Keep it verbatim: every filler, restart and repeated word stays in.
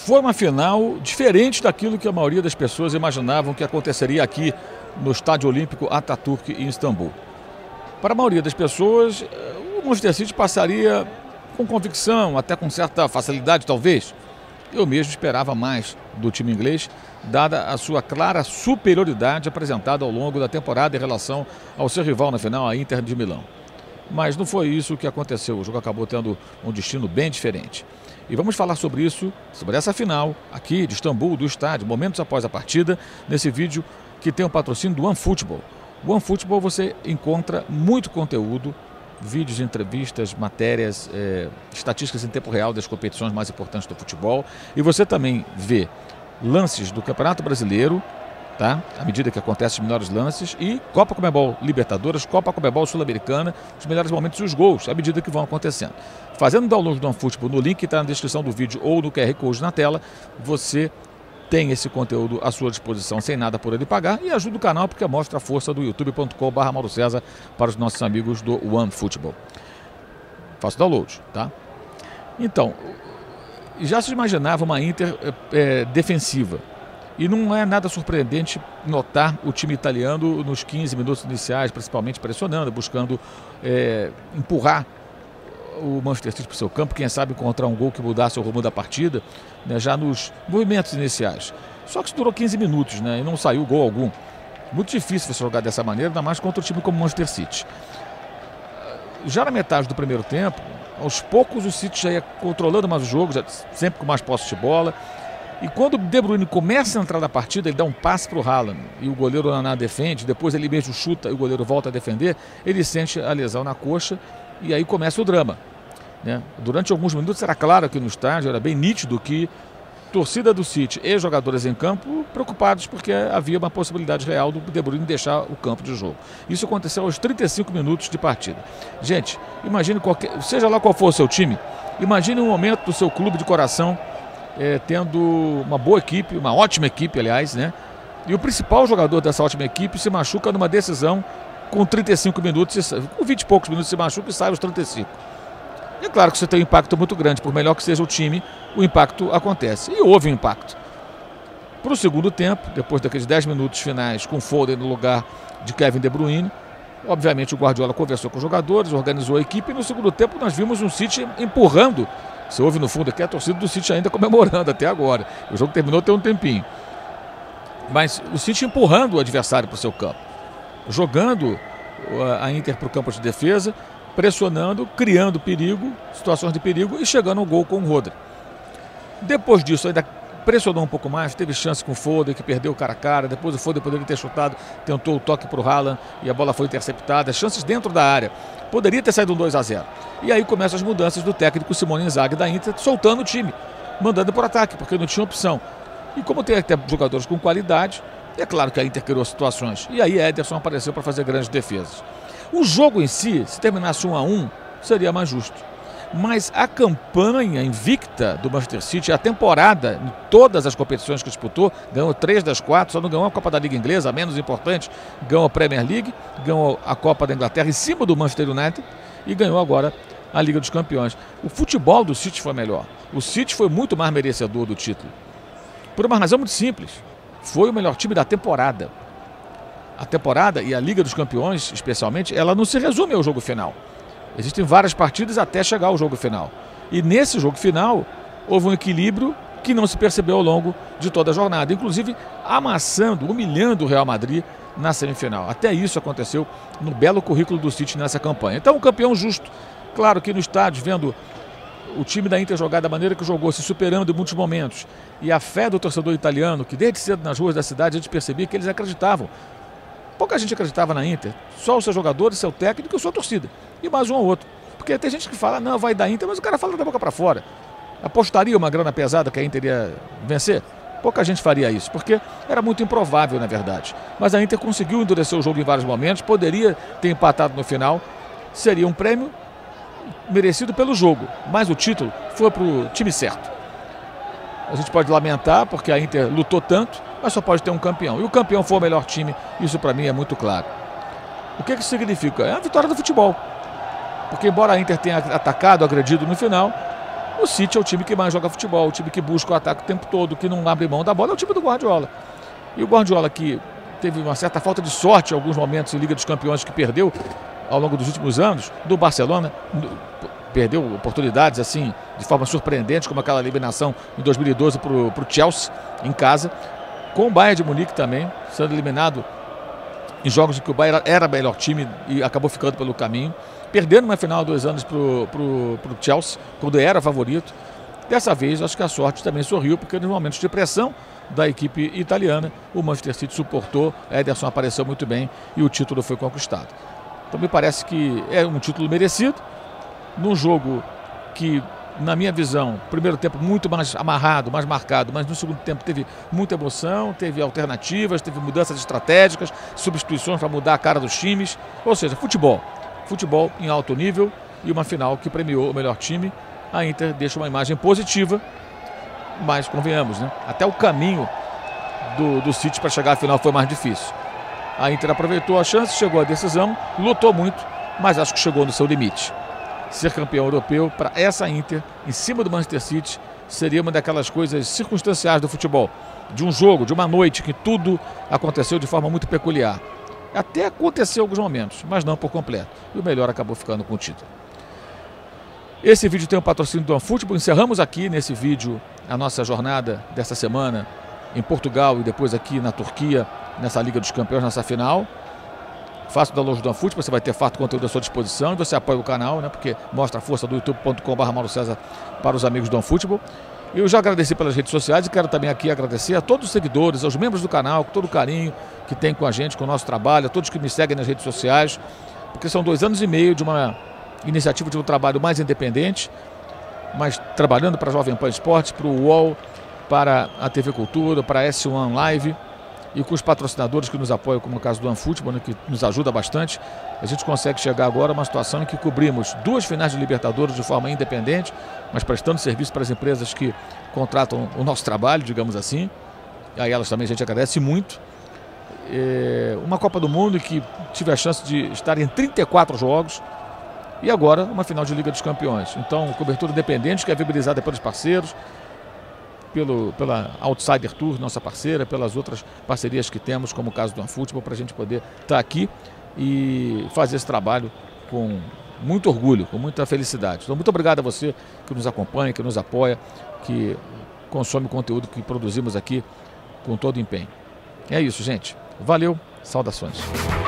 Foi uma final diferente daquilo que a maioria das pessoas imaginavam que aconteceria aqui no Estádio Olímpico Atatürk, em Istambul. Para a maioria das pessoas, o Manchester City passaria com convicção, até com certa facilidade talvez. Eu mesmo esperava mais do time inglês, dada a sua clara superioridade apresentada ao longo da temporada em relação ao seu rival na final, a Inter de Milão. Mas não foi isso que aconteceu, o jogo acabou tendo um destino bem diferente. E vamos falar sobre isso, sobre essa final aqui de Istambul, do estádio, momentos após a partida, nesse vídeo que tem o patrocínio do OneFootball. O OneFootball você encontra muito conteúdo, vídeos, entrevistas, matérias, é, estatísticas em tempo real das competições mais importantes do futebol. E você também vê lances do Campeonato Brasileiro, tá? À medida que acontecem os melhores lances, e Copa Conmebol Libertadores, Copa Conmebol Sul-Americana, os melhores momentos e os gols, à medida que vão acontecendo. Fazendo download do OneFootball no link que está na descrição do vídeo ou no Q R Code na tela, você tem esse conteúdo à sua disposição sem nada por ele pagar e ajuda o canal porque mostra a força do youtube ponto com barra Mauro César para os nossos amigos do OneFootball. Faço download, tá? Então, já se imaginava uma Inter é, defensiva. E não é nada surpreendente notar o time italiano nos quinze minutos iniciais, principalmente pressionando, buscando é, empurrar o Manchester City para o seu campo, quem sabe encontrar um gol que mudasse o rumo da partida, né, já nos movimentos iniciais. Só que isso durou quinze minutos, né, e não saiu gol algum. Muito difícil você jogar dessa maneira, ainda mais contra um time como o Manchester City. Já na metade do primeiro tempo, aos poucos o City já ia controlando mais o jogo, já sempre com mais posse de bola. E quando o De Bruyne começa a entrar na partida, ele dá um passe para o Haaland e o goleiro Naná defende, depois ele mesmo chuta e o goleiro volta a defender, ele sente a lesão na coxa e aí começa o drama, né? Durante alguns minutos era claro aqui no estádio, era bem nítido que torcida do City e jogadores em campo preocupados porque havia uma possibilidade real do De Bruyne deixar o campo de jogo. Isso aconteceu aos trinta e cinco minutos de partida. Gente, imagine qualquer, seja lá qual for o seu time, imagine um momento do seu clube de coração É, tendo uma boa equipe, uma ótima equipe, aliás, né? E o principal jogador dessa ótima equipe se machuca numa decisão com trinta e cinco minutos, com vinte e poucos minutos se machuca e sai aos trinta e cinco. É claro que você tem um impacto muito grande, por melhor que seja o time, o impacto acontece. E houve um impacto. Para o segundo tempo, depois daqueles dez minutos finais, com Foden no lugar de Kevin De Bruyne, obviamente o Guardiola conversou com os jogadores, organizou a equipe, e no segundo tempo nós vimos um City empurrando. Você ouve no fundo aqui a torcida do City ainda comemorando até agora. O jogo terminou tem um tempinho. Mas o City empurrando o adversário para o seu campo. Jogando a Inter para o campo de defesa, pressionando, criando perigo, situações de perigo e chegando ao gol com o Rodri. Depois disso ainda pressionou um pouco mais, teve chance com o Foden, que perdeu o cara a cara. Depois o Foden poderia ter chutado, tentou o toque para o Haaland e a bola foi interceptada. Chances dentro da área. Poderia ter saído um dois a zero. E aí começam as mudanças do técnico Simone Inzaghi da Inter, soltando o time, mandando por ataque, porque não tinha opção. E como tem até jogadores com qualidade, é claro que a Inter criou situações. E aí Ederson apareceu para fazer grandes defesas. O jogo em si, se terminasse um a um, seria mais justo. Mas a campanha invicta do Manchester City, a temporada, em todas as competições que disputou, ganhou três das quatro, só não ganhou a Copa da Liga Inglesa, a menos importante, ganhou a Premier League, ganhou a Copa da Inglaterra em cima do Manchester United e ganhou agora a Liga dos Campeões. O futebol do City foi melhor. O City foi muito mais merecedor do título. Por uma razão muito simples. Foi o melhor time da temporada. A temporada e a Liga dos Campeões, especialmente, ela não se resume ao jogo final. Existem várias partidas até chegar ao jogo final. E nesse jogo final, houve um equilíbrio que não se percebeu ao longo de toda a jornada. Inclusive, amassando, humilhando o Real Madrid na semifinal. Até isso aconteceu no belo currículo do City nessa campanha. Então, um campeão justo. Claro que no estádio, vendo o time da Inter jogar da maneira que jogou, se superando em muitos momentos. E a fé do torcedor italiano, que desde cedo nas ruas da cidade a gente percebia que eles acreditavam. Pouca gente acreditava na Inter, só os seus jogadores, seu técnico e a sua torcida. E mais um ou outro. Porque tem gente que fala, não, vai dar Inter, mas o cara fala da boca para fora. Apostaria uma grana pesada que a Inter ia vencer? Pouca gente faria isso, porque era muito improvável, na verdade. Mas a Inter conseguiu endurecer o jogo em vários momentos, poderia ter empatado no final, seria um prêmio merecido pelo jogo. Mas o título foi para o time certo. A gente pode lamentar, porque a Inter lutou tanto, mas só pode ter um campeão. E o campeão foi o melhor time, isso para mim é muito claro. O que isso significa? É a vitória do futebol. Porque embora a Inter tenha atacado, agredido no final, O City é o time que mais joga futebol, o time que busca o ataque o tempo todo, que não abre mão da bola, é o time do Guardiola. E o Guardiola, que teve uma certa falta de sorte em alguns momentos em Liga dos Campeões, que perdeu ao longo dos últimos anos, do Barcelona, perdeu oportunidades assim de forma surpreendente, como aquela eliminação em dois mil e doze para o Chelsea, em casa, com o Bayern de Munique também, sendo eliminado em jogos em que o Bayern era o melhor time e acabou ficando pelo caminho, perdendo uma final há dois anos para o Chelsea, quando era favorito. Dessa vez, acho que a sorte também sorriu, porque nos momentos de pressão da equipe italiana, o Manchester City suportou, Ederson apareceu muito bem e o título foi conquistado. Então me parece que é um título merecido, num jogo que, na minha visão, primeiro tempo muito mais amarrado, mais marcado, mas no segundo tempo teve muita emoção, teve alternativas, teve mudanças estratégicas, substituições para mudar a cara dos times, ou seja, futebol. Futebol em alto nível e uma final que premiou o melhor time. A Inter deixa uma imagem positiva, mas convenhamos, né? Até o caminho do, do City para chegar à final foi mais difícil. A Inter aproveitou a chance, chegou à decisão, lutou muito, mas acho que chegou no seu limite. Ser campeão europeu para essa Inter, em cima do Manchester City, seria uma daquelas coisas circunstanciais do futebol. De um jogo, de uma noite, que tudo aconteceu de forma muito peculiar. Até aconteceu em alguns momentos, mas não por completo. E o melhor acabou ficando com o título. Esse vídeo tem o patrocínio do OneFootball. Encerramos aqui nesse vídeo a nossa jornada dessa semana em Portugal e depois aqui na Turquia, nessa Liga dos Campeões, nessa final. Faça o download do OneFootball, você vai ter fato conteúdo à sua disposição e você apoia o canal, né? Porque mostra a força do youtube ponto com barra Mauro César para os amigos do OneFootball. Eu já agradeci pelas redes sociais e quero também aqui agradecer a todos os seguidores, aos membros do canal, com todo o carinho que tem com a gente, com o nosso trabalho, a todos que me seguem nas redes sociais, porque são dois anos e meio de uma iniciativa de um trabalho mais independente, mas trabalhando para a Jovem Pan Esportes, para o U O L, para a T V Cultura, para a S um Live e com os patrocinadores que nos apoiam, como no caso do OneFootball, né, que nos ajuda bastante. A gente consegue chegar agora a uma situação em que cobrimos duas finais de Libertadores de forma independente, mas prestando serviço para as empresas que contratam o nosso trabalho, digamos assim. E a elas também a gente agradece muito. É uma Copa do Mundo que tive a chance de estar em trinta e quatro jogos e agora uma final de Liga dos Campeões. Então, cobertura independente que é viabilizada pelos parceiros, pelo, pela Outsider Tour, nossa parceira, pelas outras parcerias que temos, como o caso do OneFootball, para a gente poder estar aqui e fazer esse trabalho com muito orgulho, com muita felicidade. Então, muito obrigado a você que nos acompanha, que nos apoia, que consome o conteúdo que produzimos aqui com todo empenho. É isso, gente. Valeu, saudações.